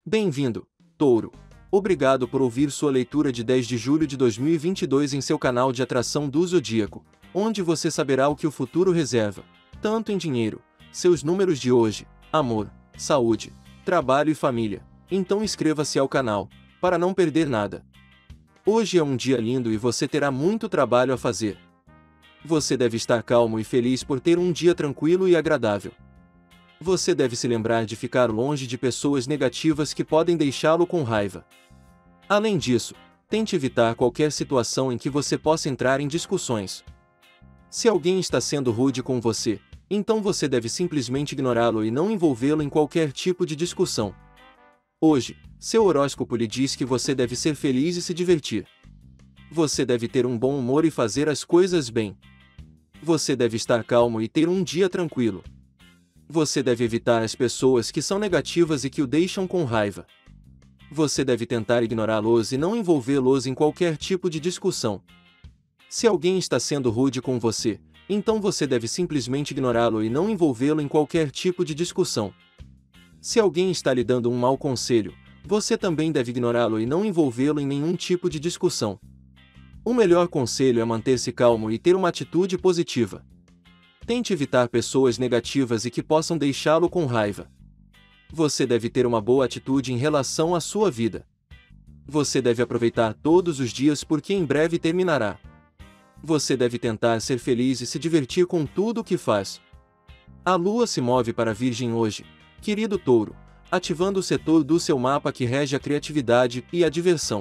Bem-vindo, Touro. Obrigado por ouvir sua leitura de 10 de julho de 2022 em seu canal de atração do Zodíaco, onde você saberá o que o futuro reserva, tanto em dinheiro, seus números de hoje, amor, saúde, trabalho e família. Então inscreva-se ao canal, para não perder nada. Hoje é um dia lindo e você terá muito trabalho a fazer. Você deve estar calmo e feliz por ter um dia tranquilo e agradável. Você deve se lembrar de ficar longe de pessoas negativas que podem deixá-lo com raiva. Além disso, tente evitar qualquer situação em que você possa entrar em discussões. Se alguém está sendo rude com você, então você deve simplesmente ignorá-lo e não envolvê-lo em qualquer tipo de discussão. Hoje, seu horóscopo lhe diz que você deve ser feliz e se divertir. Você deve ter um bom humor e fazer as coisas bem. Você deve estar calmo e ter um dia tranquilo. Você deve evitar as pessoas que são negativas e que o deixam com raiva. Você deve tentar ignorá-los e não envolvê-los em qualquer tipo de discussão. Se alguém está sendo rude com você, então você deve simplesmente ignorá-lo e não envolvê-lo em qualquer tipo de discussão. Se alguém está lhe dando um mau conselho, você também deve ignorá-lo e não envolvê-lo em nenhum tipo de discussão. O melhor conselho é manter-se calmo e ter uma atitude positiva. Tente evitar pessoas negativas e que possam deixá-lo com raiva. Você deve ter uma boa atitude em relação à sua vida. Você deve aproveitar todos os dias porque em breve terminará. Você deve tentar ser feliz e se divertir com tudo o que faz. A lua se move para a Virgem hoje, querido Touro, ativando o setor do seu mapa que rege a criatividade e a diversão.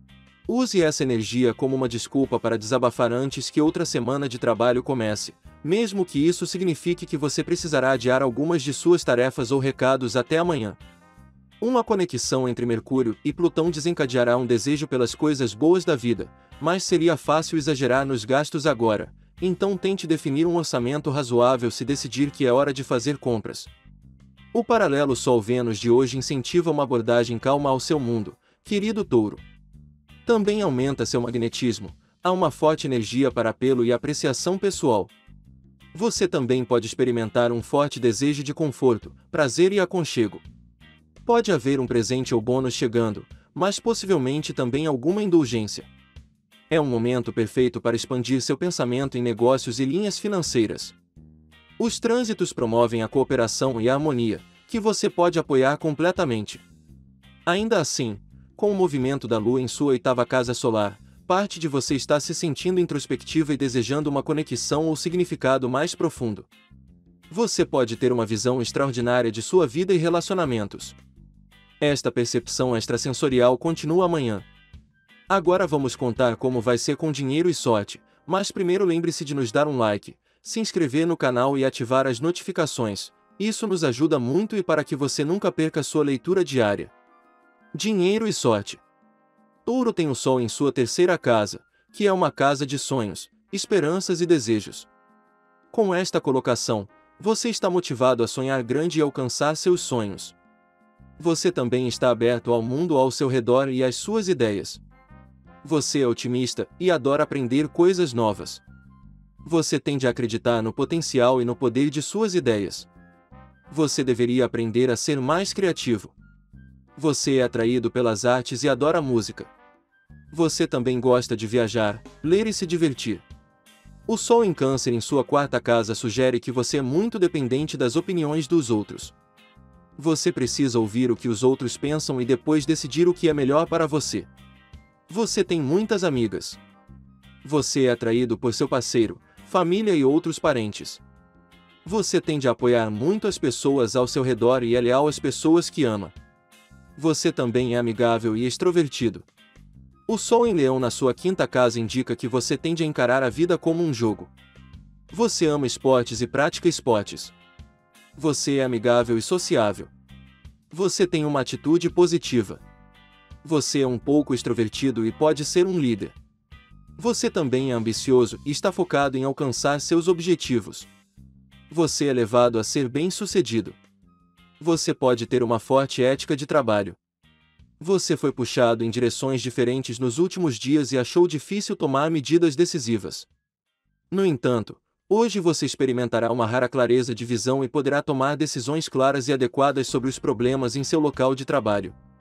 Use essa energia como uma desculpa para desabafar antes que outra semana de trabalho comece, mesmo que isso signifique que você precisará adiar algumas de suas tarefas ou recados até amanhã. Uma conexão entre Mercúrio e Plutão desencadeará um desejo pelas coisas boas da vida, mas seria fácil exagerar nos gastos agora, então tente definir um orçamento razoável se decidir que é hora de fazer compras. O paralelo Sol-Vênus de hoje incentiva uma abordagem calma ao seu mundo, querido Touro. Também aumenta seu magnetismo, há uma forte energia para apelo e apreciação pessoal. Você também pode experimentar um forte desejo de conforto, prazer e aconchego. Pode haver um presente ou bônus chegando, mas possivelmente também alguma indulgência. É um momento perfeito para expandir seu pensamento em negócios e linhas financeiras. Os trânsitos promovem a cooperação e a harmonia, que você pode apoiar completamente. Ainda assim, com o movimento da Lua em sua 8ª casa solar, parte de você está se sentindo introspectiva e desejando uma conexão ou significado mais profundo. Você pode ter uma visão extraordinária de sua vida e relacionamentos. Esta percepção extrasensorial continua amanhã. Agora vamos contar como vai ser com dinheiro e sorte, mas primeiro lembre-se de nos dar um like, se inscrever no canal e ativar as notificações, isso nos ajuda muito e para que você nunca perca sua leitura diária. Dinheiro e sorte. Touro tem o Sol em sua 3ª casa, que é uma casa de sonhos, esperanças e desejos. Com esta colocação, você está motivado a sonhar grande e alcançar seus sonhos. Você também está aberto ao mundo ao seu redor e às suas ideias. Você é otimista e adora aprender coisas novas. Você tende a acreditar no potencial e no poder de suas ideias. Você deveria aprender a ser mais criativo. Você é atraído pelas artes e adora música. Você também gosta de viajar, ler e se divertir. O Sol em Câncer em sua 4ª casa sugere que você é muito dependente das opiniões dos outros. Você precisa ouvir o que os outros pensam e depois decidir o que é melhor para você. Você tem muitas amigas. Você é atraído por seu parceiro, família e outros parentes. Você tende a apoiar muito as pessoas ao seu redor e é leal às pessoas que ama. Você também é amigável e extrovertido. O Sol em Leão na sua 5ª casa indica que você tende a encarar a vida como um jogo. Você ama esportes e pratica esportes. Você é amigável e sociável. Você tem uma atitude positiva. Você é um pouco extrovertido e pode ser um líder. Você também é ambicioso e está focado em alcançar seus objetivos. Você é levado a ser bem-sucedido. Você pode ter uma forte ética de trabalho. Você foi puxado em direções diferentes nos últimos dias e achou difícil tomar medidas decisivas. No entanto, hoje você experimentará uma rara clareza de visão e poderá tomar decisões claras e adequadas sobre os problemas em seu local de trabalho.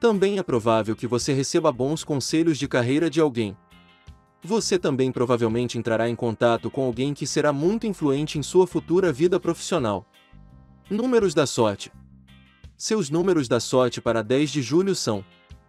Também é provável que você receba bons conselhos de carreira de alguém. Você também provavelmente entrará em contato com alguém que será muito influente em sua futura vida profissional. Números da sorte. Seus números da sorte para 10 de julho são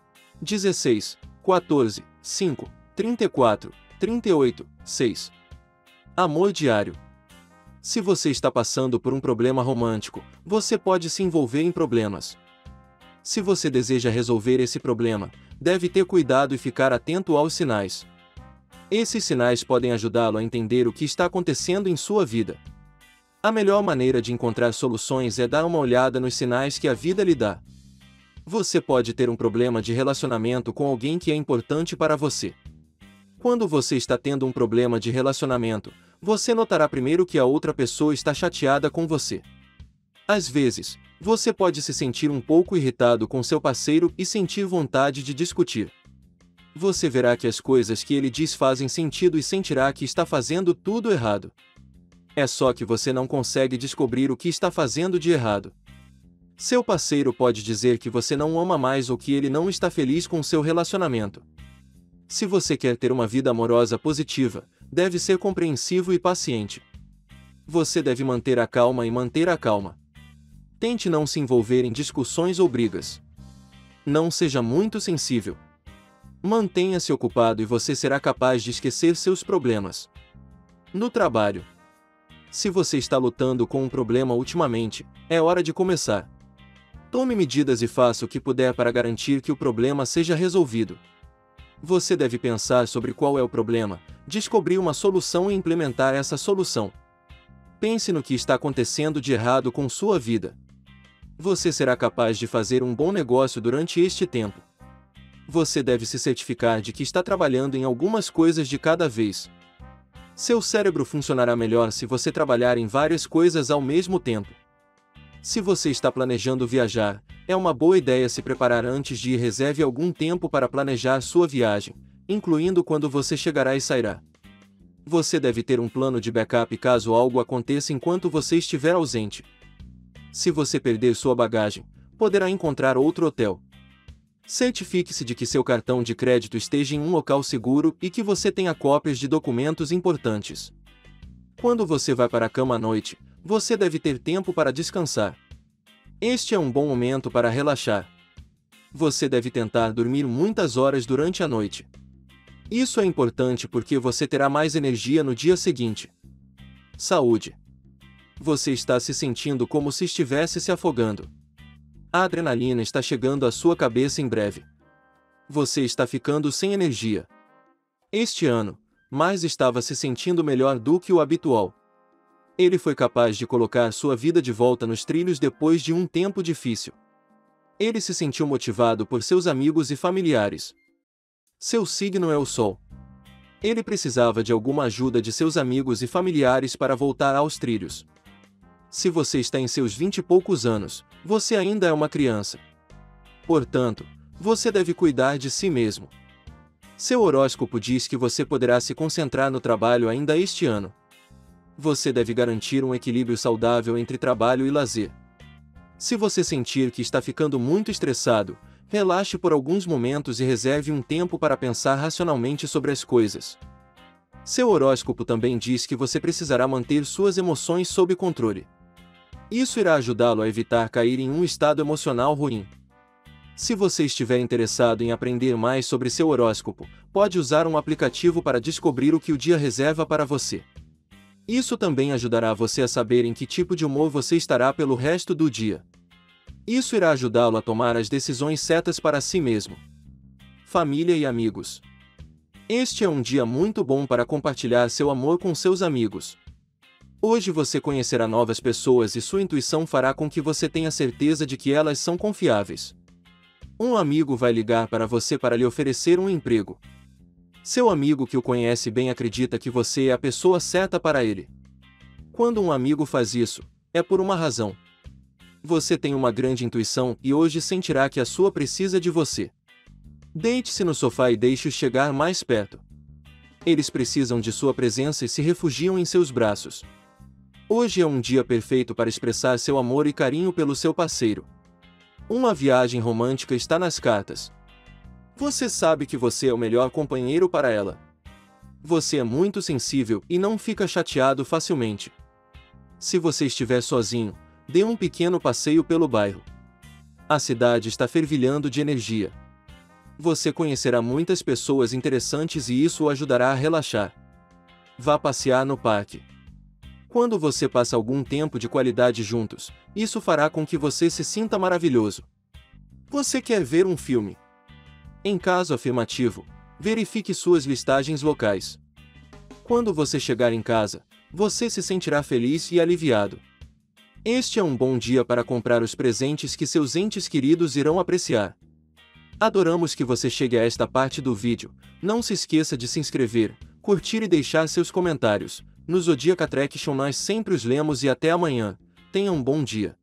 16, 14, 5, 34, 38, 6. Amor diário. Se você está passando por um problema romântico, você pode se envolver em problemas. Se você deseja resolver esse problema, deve ter cuidado e ficar atento aos sinais. Esses sinais podem ajudá-lo a entender o que está acontecendo em sua vida. A melhor maneira de encontrar soluções é dar uma olhada nos sinais que a vida lhe dá. Você pode ter um problema de relacionamento com alguém que é importante para você. Quando você está tendo um problema de relacionamento, você notará primeiro que a outra pessoa está chateada com você. Às vezes, você pode se sentir um pouco irritado com seu parceiro e sentir vontade de discutir. Você verá que as coisas que ele diz fazem sentido e sentirá que está fazendo tudo errado. É só que você não consegue descobrir o que está fazendo de errado. Seu parceiro pode dizer que você não o ama mais ou que ele não está feliz com seu relacionamento. Se você quer ter uma vida amorosa positiva, deve ser compreensivo e paciente. Você deve manter a calma e manter a calma. Tente não se envolver em discussões ou brigas. Não seja muito sensível. Mantenha-se ocupado e você será capaz de esquecer seus problemas. No trabalho. Se você está lutando com um problema ultimamente, é hora de começar. Tome medidas e faça o que puder para garantir que o problema seja resolvido. Você deve pensar sobre qual é o problema, descobrir uma solução e implementar essa solução. Pense no que está acontecendo de errado com sua vida. Você será capaz de fazer um bom negócio durante este tempo. Você deve se certificar de que está trabalhando em algumas coisas de cada vez. Seu cérebro funcionará melhor se você trabalhar em várias coisas ao mesmo tempo. Se você está planejando viajar, é uma boa ideia se preparar antes de ir. Reserve algum tempo para planejar sua viagem, incluindo quando você chegará e sairá. Você deve ter um plano de backup caso algo aconteça enquanto você estiver ausente. Se você perder sua bagagem, poderá encontrar outro hotel. Certifique-se de que seu cartão de crédito esteja em um local seguro e que você tenha cópias de documentos importantes. Quando você vai para a cama à noite, você deve ter tempo para descansar. Este é um bom momento para relaxar. Você deve tentar dormir muitas horas durante a noite. Isso é importante porque você terá mais energia no dia seguinte. Saúde. Você está se sentindo como se estivesse se afogando. A adrenalina está chegando à sua cabeça em breve. Você está ficando sem energia. Este ano, Mars estava se sentindo melhor do que o habitual. Ele foi capaz de colocar sua vida de volta nos trilhos depois de um tempo difícil. Ele se sentiu motivado por seus amigos e familiares. Seu signo é o Sol. Ele precisava de alguma ajuda de seus amigos e familiares para voltar aos trilhos. Se você está em seus 20 e poucos anos, você ainda é uma criança. Portanto, você deve cuidar de si mesmo. Seu horóscopo diz que você poderá se concentrar no trabalho ainda este ano. Você deve garantir um equilíbrio saudável entre trabalho e lazer. Se você sentir que está ficando muito estressado, relaxe por alguns momentos e reserve um tempo para pensar racionalmente sobre as coisas. Seu horóscopo também diz que você precisará manter suas emoções sob controle. Isso irá ajudá-lo a evitar cair em um estado emocional ruim. Se você estiver interessado em aprender mais sobre seu horóscopo, pode usar um aplicativo para descobrir o que o dia reserva para você. Isso também ajudará você a saber em que tipo de humor você estará pelo resto do dia. Isso irá ajudá-lo a tomar as decisões certas para si mesmo. Família e amigos. Este é um dia muito bom para compartilhar seu amor com seus amigos. Hoje você conhecerá novas pessoas e sua intuição fará com que você tenha certeza de que elas são confiáveis. Um amigo vai ligar para você para lhe oferecer um emprego. Seu amigo que o conhece bem acredita que você é a pessoa certa para ele. Quando um amigo faz isso, é por uma razão. Você tem uma grande intuição e hoje sentirá que a sua precisa de você. Deite-se no sofá e deixe-os chegar mais perto. Eles precisam de sua presença e se refugiam em seus braços. Hoje é um dia perfeito para expressar seu amor e carinho pelo seu parceiro. Uma viagem romântica está nas cartas. Você sabe que você é o melhor companheiro para ela. Você é muito sensível e não fica chateado facilmente. Se você estiver sozinho, dê um pequeno passeio pelo bairro. A cidade está fervilhando de energia. Você conhecerá muitas pessoas interessantes e isso o ajudará a relaxar. Vá passear no parque. Quando você passa algum tempo de qualidade juntos, isso fará com que você se sinta maravilhoso. Você quer ver um filme? Em caso afirmativo, verifique suas listagens locais. Quando você chegar em casa, você se sentirá feliz e aliviado. Este é um bom dia para comprar os presentes que seus entes queridos irão apreciar. Adoramos que você chegue a esta parte do vídeo. Não se esqueça de se inscrever, curtir e deixar seus comentários. No Zodiac Attraction nós sempre os lemos e até amanhã. Tenha um bom dia.